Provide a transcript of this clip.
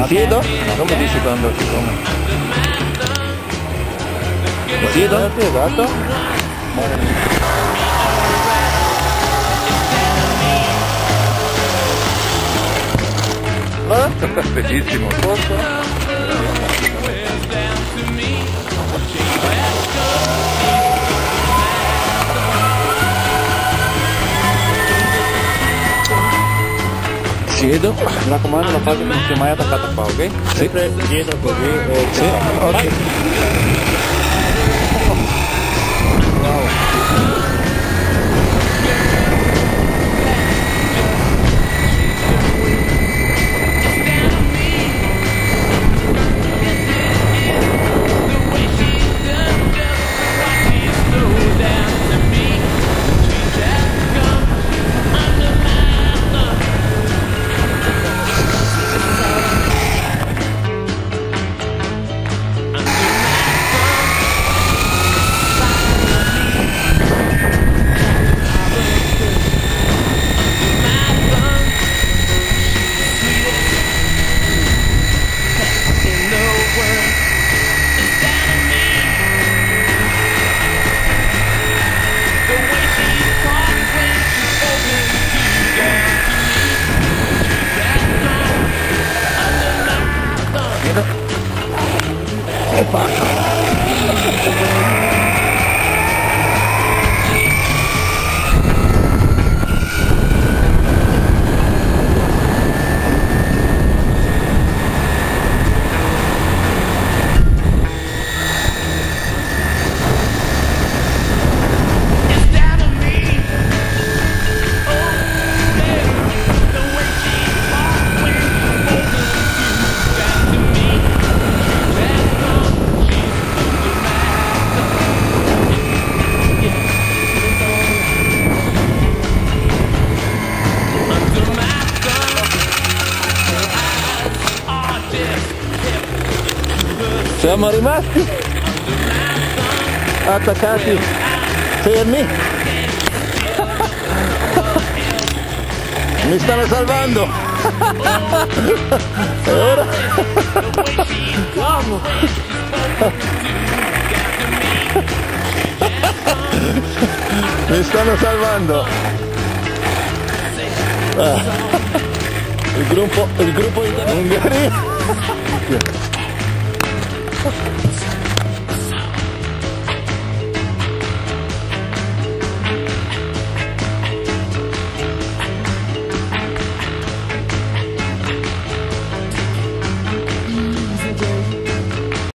Mi siedo? Come dici quando si come? Mi siedo? Piegato? Bellissimo, posto? Siedo, mi raccomando la fate non si è mai attaccata qua, ok? Sempre dietro così e sì, ok. Bravo. Siamo rimasti attaccati, fermi. Mi stanno salvando. E ora? Mi stanno salvando. Il gruppo di Ungheria.